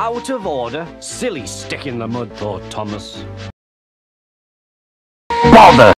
Out of order. Silly stick in the mud, thought Thomas. Bother!